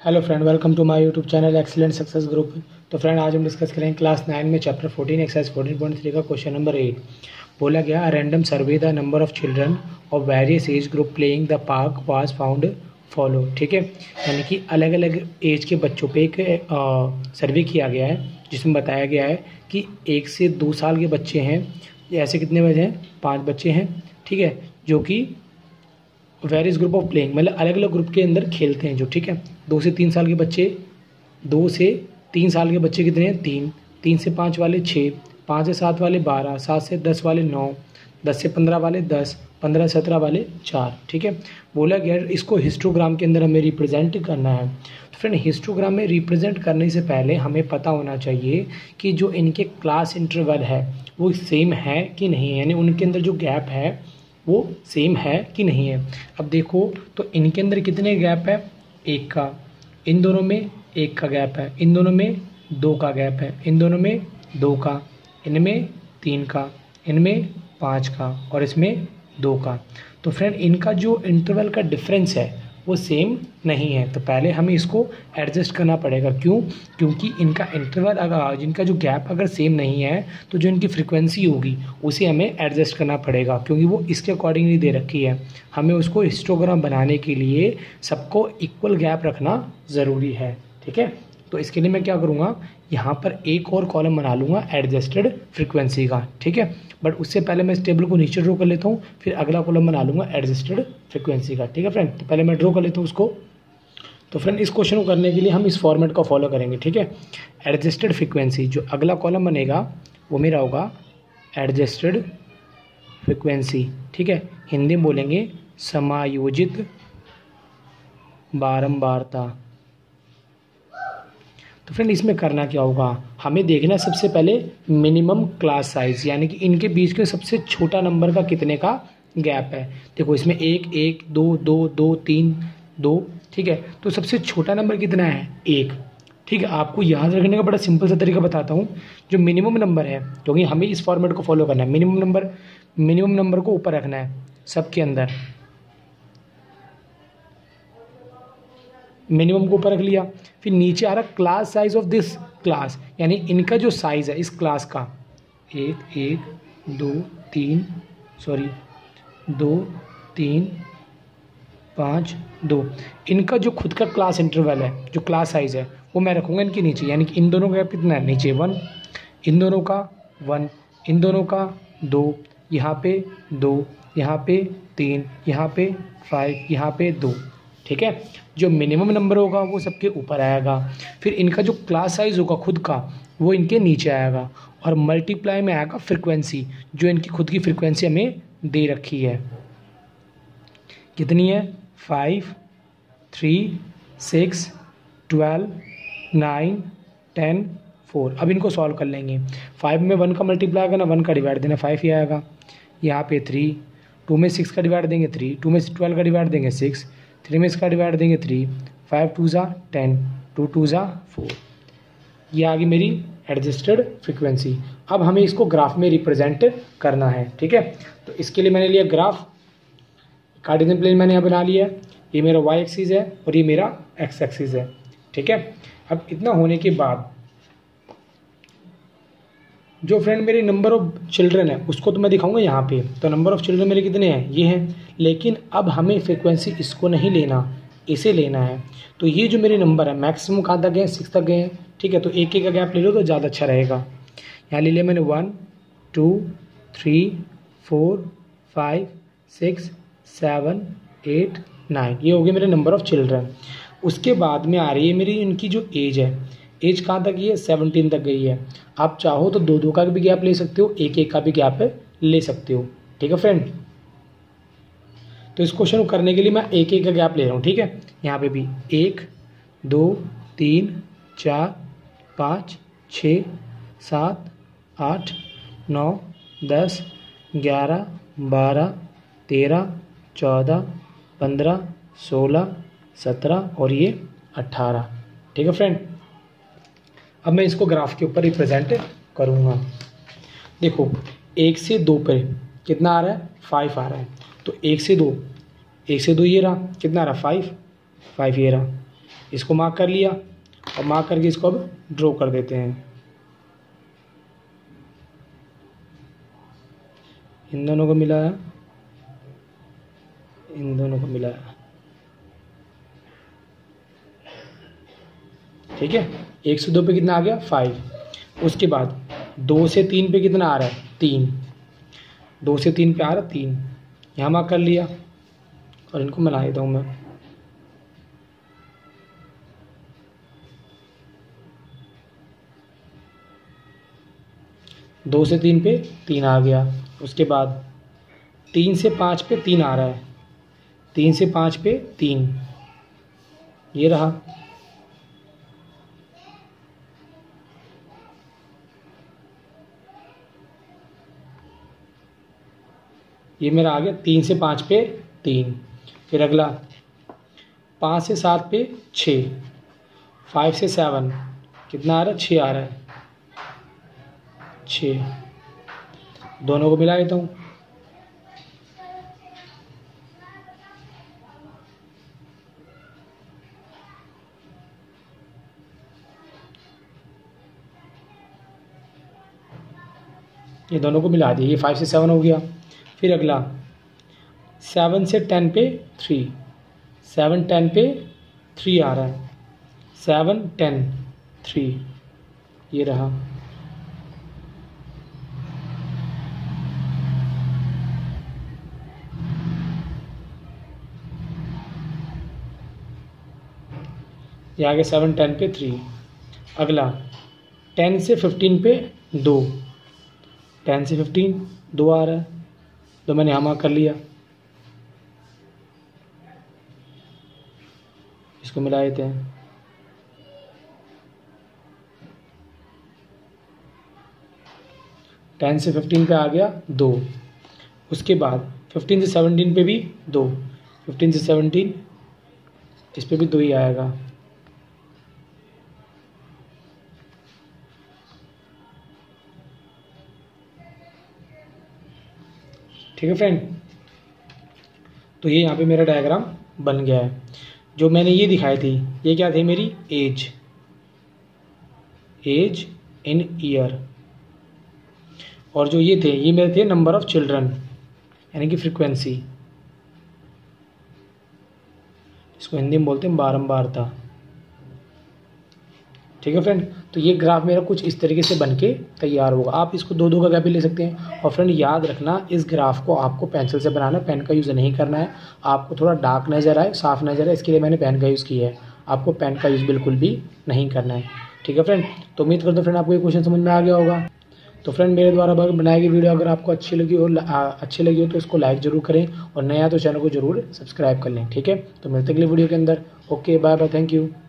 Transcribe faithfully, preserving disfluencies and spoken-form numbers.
Hello friend, welcome to my YouTube channel excellent success group. तो friend, आज हम discuss करेंगे क्लास नाइन में chapter fourteen exercise fourteen point three का question number eight. बोला गया random survey the number of children of various age group playing the park was found follow. ठीक है, यानी कि अलग अलग एज के बच्चों पे एक सर्वे किया गया है जिसमें बताया गया है कि एक से दो साल के बच्चे हैं, ऐसे कितने बच्चे हैं, पाँच बच्चे हैं। ठीक है, जो कि वेरियस ग्रुप ऑफ प्लेइंग मतलब अलग अलग ग्रुप के अंदर खेलते हैं जो। ठीक है, दो से तीन साल के बच्चे, दो से तीन साल के बच्चे कितने हैं, तीन, तीन से पाँच वाले छः, पाँच से सात वाले बारह, सात से दस वाले नौ, दस से पंद्रह वाले दस, पंद्रह सत्रह वाले चार। ठीक है, बोला गया इसको हिस्टोग्राम के अंदर हमें रिप्रेजेंट करना है। तो फ्रेंड, हिस्टोग्राम में रिप्रेजेंट करने से पहले हमें पता होना चाहिए कि जो इनके क्लास इंटरवल है वो सेम है कि नहीं है, यानी उनके अंदर जो गैप है वो सेम है कि नहीं है। अब देखो तो इनके अंदर कितने गैप है, एक का, इन दोनों में एक का गैप है, इन दोनों में दो का गैप है, इन दोनों में दो का, इनमें तीन का, इनमें पाँच का और इसमें दो का। तो फ्रेंड, इनका जो इंटरवल का डिफरेंस है वो सेम नहीं है। तो पहले हमें इसको एडजस्ट करना पड़ेगा। क्यों? क्योंकि इनका इंटरवल अगर जिनका जो गैप अगर सेम नहीं है तो जो इनकी फ्रीक्वेंसी होगी उसे हमें एडजस्ट करना पड़ेगा, क्योंकि वो इसके अकॉर्डिंगली दे रखी है। हमें उसको हिस्टोग्राम बनाने के लिए सबको इक्वल गैप रखना ज़रूरी है। ठीक है, तो इसके लिए मैं क्या करूँगा, यहाँ पर एक और कॉलम बना लूँगा एडजस्टेड फ्रीक्वेंसी का। ठीक है, बट उससे पहले मैं इस टेबल को नीचे ड्रॉ कर लेता हूँ, फिर अगला कॉलम बना लूँगा एडजस्टेड फ्रीक्वेंसी का। ठीक है फ्रेंड, तो पहले मैं ड्रॉ कर लेता हूँ उसको। तो फ्रेंड, इस क्वेश्चन को करने के लिए हम इस फॉर्मेट को फॉलो करेंगे। ठीक है, एडजस्टेड फ्रीक्वेंसी, जो अगला कॉलम बनेगा वो मेरा होगा एडजस्टेड फ्रीक्वेंसी। ठीक है, हिंदी में बोलेंगे समायोजित बारंबारता। तो फ्रेंड, इसमें करना क्या होगा, हमें देखना सबसे पहले मिनिमम क्लास साइज, यानी कि इनके बीच के सबसे छोटा नंबर का कितने का गैप है। देखो इसमें एक, एक, दो, दो, दो, तीन, दो। ठीक है, तो सबसे छोटा नंबर कितना है, एक। ठीक है, आपको याद रखने का बड़ा सिंपल सा तरीका बताता हूँ। जो मिनिमम नंबर है, क्योंकि हमें इस फॉर्मेट को फॉलो करना है, मिनिमम नंबर मिनिमम नंबर को ऊपर रखना है सबके अंदर, मिनिमम को ऊपर रख लिया। फिर नीचे आ रहा class size of this class, यानी इनका जो साइज है इस क्लास का, एक, एक, दो, तीन, सॉरी दो, तीन, पाँच, दो, इनका जो खुद का क्लास इंटरवल है, जो क्लास साइज है वो मैं रखूँगा इनके नीचे। यानी कि इन दोनों का कितना है, नीचे वन, इन दोनों का वन, इन दोनों का दो, यहाँ पे दो, यहाँ पे तीन, यहाँ पे फाइव, यहाँ पे दो। ठीक है, जो मिनिमम नंबर होगा वो सबके ऊपर आएगा, फिर इनका जो क्लास साइज होगा खुद का वो इनके नीचे आएगा, और मल्टीप्लाई में आएगा फ्रीक्वेंसी, जो इनकी खुद की फ्रीक्वेंसी हमें दे रखी है। कितनी है, five, three, six, twelve, nine, ten, four. अब इनको सॉल्व कर लेंगे। फाइव में वन का मल्टीप्लाई आएगा ना, वन का डिवाइड देना, फाइव ही आएगा। यहाँ पे थ्री, टू में सिक्स का डिवाइड देंगे थ्री, टू में ट्वेल्व का डिवाइड देंगे सिक्स, थ्री में इसका डिवाइड देंगे थ्री, फाइव टू ज़ा टेन, टू टू ज़ा फोर। ये आ गई मेरी एडजस्टेड फ्रीक्वेंसी। अब हमें इसको ग्राफ में रिप्रेजेंट करना है। ठीक है, तो इसके लिए मैंने लिया ग्राफ, कार्टेशियन प्लेन मैंने यहाँ बना लिया है। ये मेरा वाई एक्सिस है और ये मेरा एक्स एक्सिस है। ठीक है, अब इतना होने के बाद जो फ्रेंड मेरी नंबर ऑफ चिल्ड्रन है उसको तो मैं दिखाऊंगा यहाँ पे। तो नंबर ऑफ चिल्ड्रन मेरे कितने हैं, ये हैं। लेकिन अब हमें फ्रीक्वेंसी इसको नहीं लेना, इसे लेना है। तो ये जो मेरे नंबर है मैक्सिमम कहाँ तक गए, सिक्स तक गए हैं। ठीक है, तो एक एक का गैप ले लो तो ज़्यादा अच्छा रहेगा। यहाँ ले लिया मैंने one, two, three, four, five, six, seven, eight, nine. ये हो गए मेरे नंबर ऑफ चिल्ड्रन। उसके बाद में आ रही है मेरी इनकी जो एज है, एज कहाँ तक गई है, सेवनटीन तक गई है। आप चाहो तो दो दो का भी गैप ले सकते हो, एक एक का भी गैप ले सकते हो। ठीक है फ्रेंड, तो इस क्वेश्चन को करने के लिए मैं एक एक का गैप ले रहा हूँ। ठीक है, यहाँ पे भी एक, दो, तीन, चार, पाँच, छः, सात, आठ, नौ, दस, ग्यारह, बारह, तेरह, चौदह, पंद्रह, सोलह, सत्रह और ये अट्ठारह। ठीक है फ्रेंड, अब मैं इसको ग्राफ के ऊपर रिप्रेजेंट करूँगा। देखो एक से दो पे कितना आ रहा है, फाइव आ रहा है। तो एक से दो, एक से दो ये रहा, कितना आ रहा, फाइव, फाइव ये रहा। इसको मार्क कर लिया और मार्क करके इसको अब ड्रॉ कर देते हैं। इन दोनों को मिलाया, इन दोनों को मिलाया, ठीक है। एक से दो पे कितना आ गया? फाइव। उसके बाद दो से तीन पे कितना आ रहा है? तीन। दो से तीन पे आ रहा है तीन, यहाँ मार्क कर लिया और इनको मिला देता हूँ मैं। दो से तीन पे तीन आ गया। उसके बाद तीन से पाँच पे तीन आ रहा है, तीन से पाँच पे तीन, ये रहा। ये मेरा आ गया तीन से पाँच पे तीन। फिर अगला पाँच से सात पे छः, फाइव से सेवन कितना आ रहा है? छः आ रहा है, छः। दोनों को मिला देता हूँ। ये दोनों को मिला दिया, ये फाइव से सेवन हो गया। फिर अगला सेवन से टेन पे थ्री, सेवन टेन पे थ्री आ रहा है, सेवन टेन थ्री, ये रहा। ये आ गया सेवन टेन पे थ्री। अगला टेन से फिफ्टीन पे दो, टेन से फिफ्टीन दो आ रहा है, तो मैंने यहाँ मार्क कर लिया। इसको मिला देते हैं। टेन से फिफ्टीन पे आ गया दो। उसके बाद फिफ्टीन से सेवनटीन पे भी दो, फिफ्टीन से सेवनटीन इस पे भी दो ही आएगा। ठीक है फ्रेंड, तो ये यहाँ पे मेरा डायग्राम बन गया है। जो मैंने ये दिखाई थी, ये क्या थी? मेरी एज, एज इन ईयर। और जो ये थे, ये मेरे थे नंबर ऑफ चिल्ड्रन, यानी कि फ्रीक्वेंसी। इसको हिंदी में बोलते हैं बारंबारता। ठीक है फ्रेंड, तो ये ग्राफ मेरा कुछ इस तरीके से बनके तैयार होगा। आप इसको दो दो का गैप भी ले सकते हैं। और फ्रेंड याद रखना, इस ग्राफ को आपको पेंसिल से बनाना, पेन का यूज़ नहीं करना है। आपको थोड़ा डार्क नज़र आए, साफ नज़र आए, इसके लिए मैंने पेन का यूज़ किया है। आपको पेन का यूज़ बिल्कुल भी नहीं करना है। ठीक है फ्रेंड, तो उम्मीद करता हूँ फ्रेंड आपको ये क्वेश्चन समझ में आ गया होगा। तो फ्रेंड मेरे द्वारा बनाई गई वीडियो अगर आपको अच्छी लगी हो अच्छी लगी हो तो इसको लाइक जरूर करें, और नया तो चैनल को जरूर सब्सक्राइब कर लें। ठीक है, तो मिलते हैं अगली वीडियो के अंदर। Okay, bye bye, thank you.